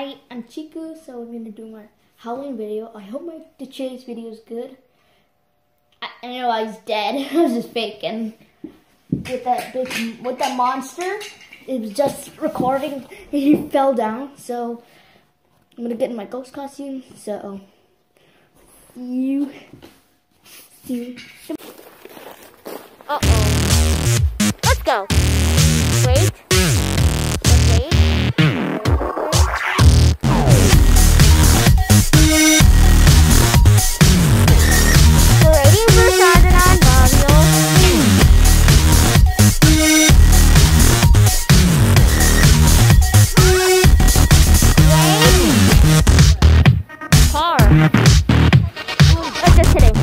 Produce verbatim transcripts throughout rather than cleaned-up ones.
Hi, I'm Chiku, so I'm gonna do my Halloween video. I hope my today's video is good. I, I know I was dead. I was just faking with that big with that monster. It was just recording, and he fell down. So I'm gonna get in my ghost costume. So you see. Uh oh. Let's go. Wait. Wait. We're waiting for Sandra and Mario. Wait. Car. I'm just kidding.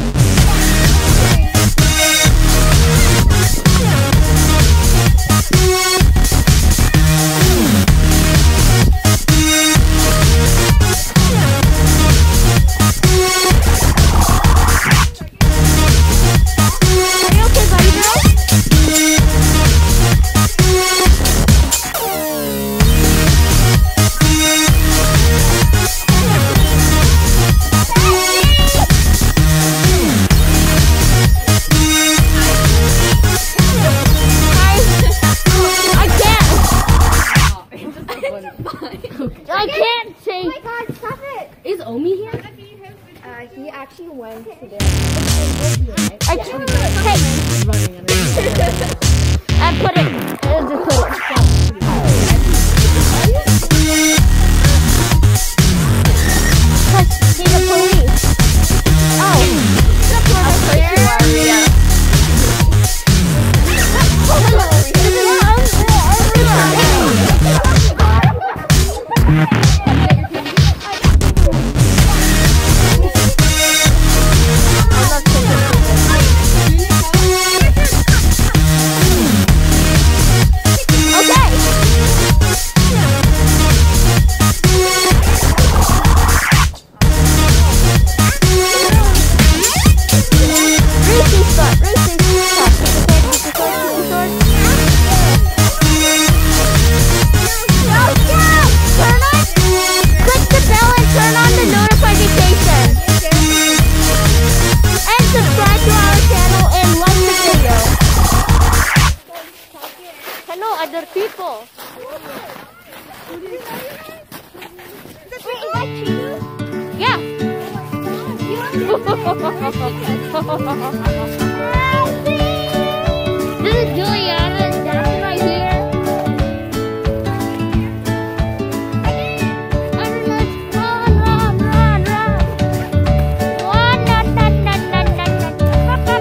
I can't say. Oh my god, stop it! Is Omi here? Uh, he actually went today. I can't. Hey. I put it. I just put it. Cause he's a police. Oh. Of course you are, Rhea. Other people. Wait, is that Chiku? Yeah. This is Juliana. That's right here. And let's run, run, run, run. Run, run, run, run, run, run, run.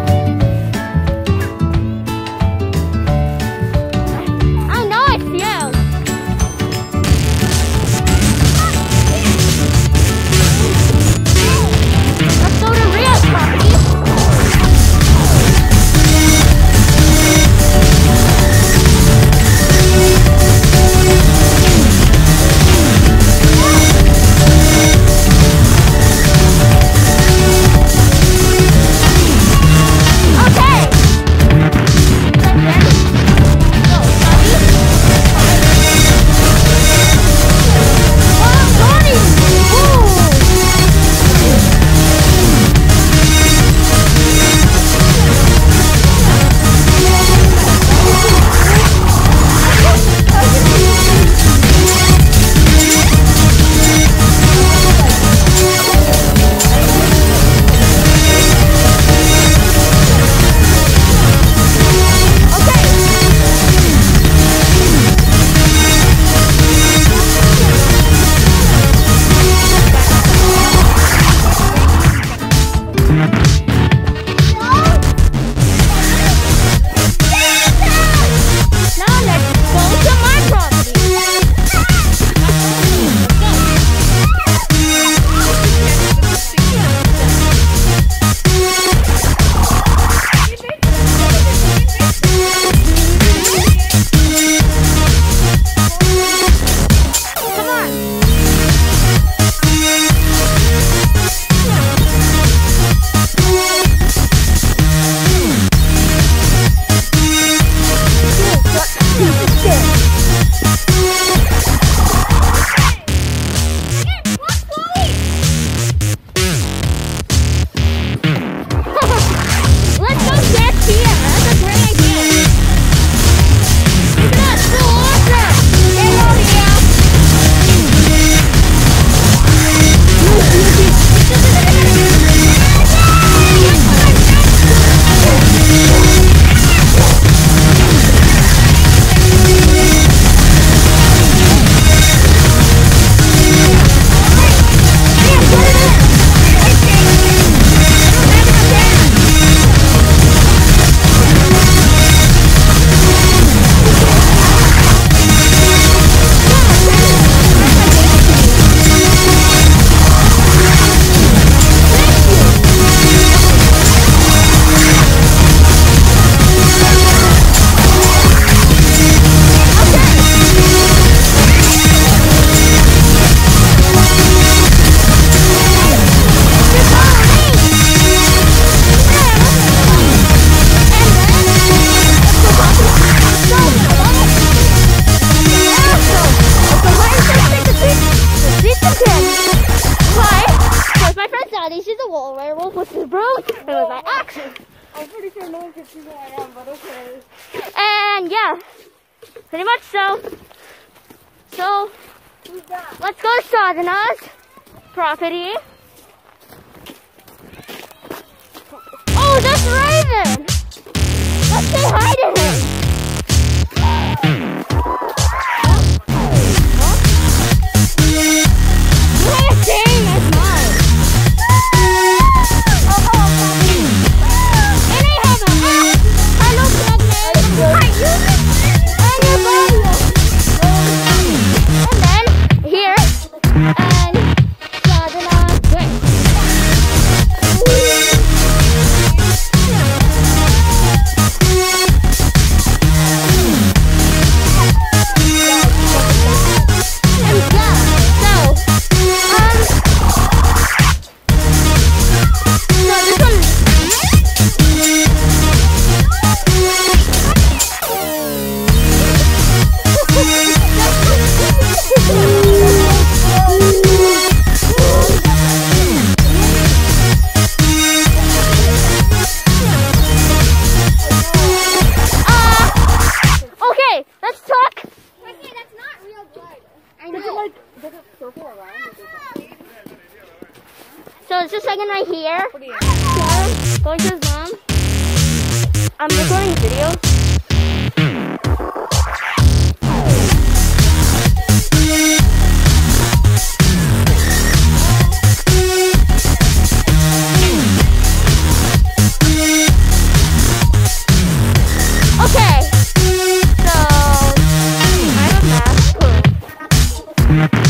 I know it's you. Let's go to Rhea's property. Pretty much so. So, let's go to Sadhana's property. Oh, that's Raven! Let's say hi to him. What a thing, that's mine. And I have a hat. Hello, Snugman. Hi, you. And your body. And then here, and Sadhana, great. So it's the second right here. So, going to his mom. I'm recording a video. Okay. So I'm a math pro.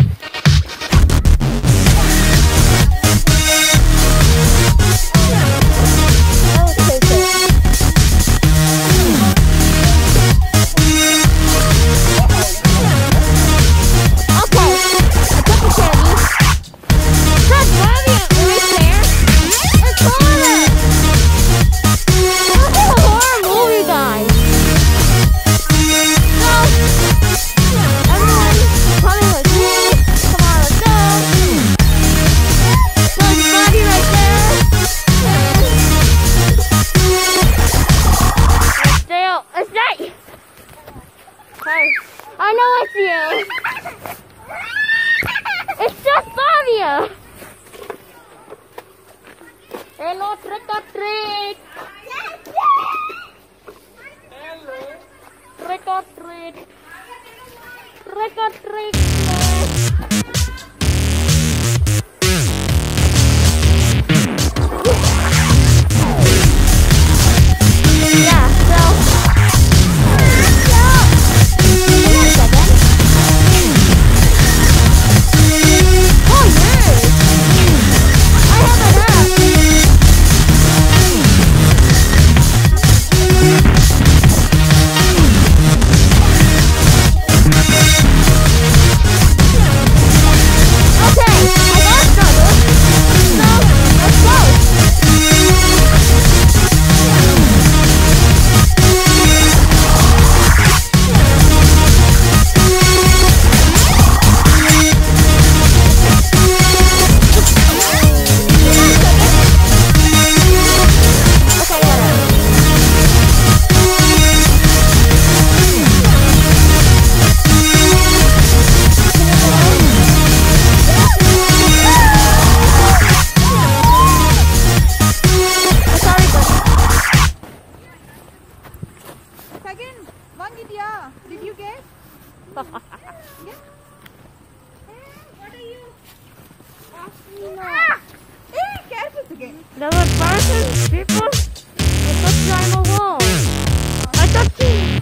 I know it's you. It's just Fabia. Hello, trick or treat. Hello. Trick or treat. Trick or treat. Yeah, so. Did you guess? Yeah. What are you? Ah! Hey, careful again. There were persons, people. I thought I'm alone. I thought you.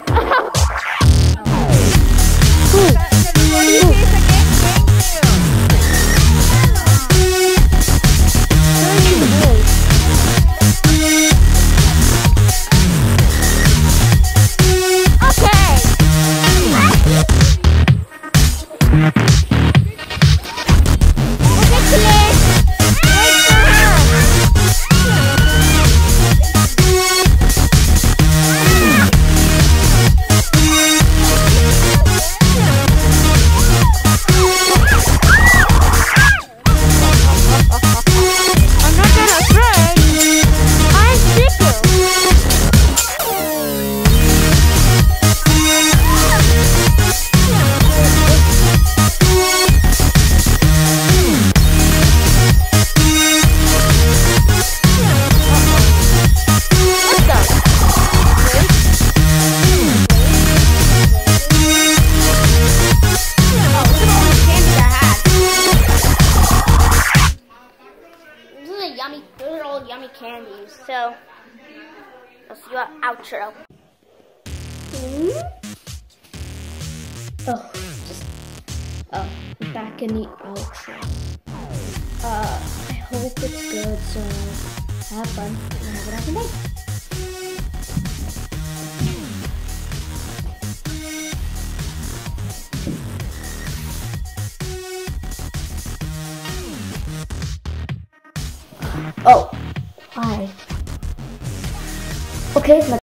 What do you say again? the outro. Oh, just oh, back in the outro. Uh, I hope it's good. So have fun and have an awesome day. Oh, hi. Okay,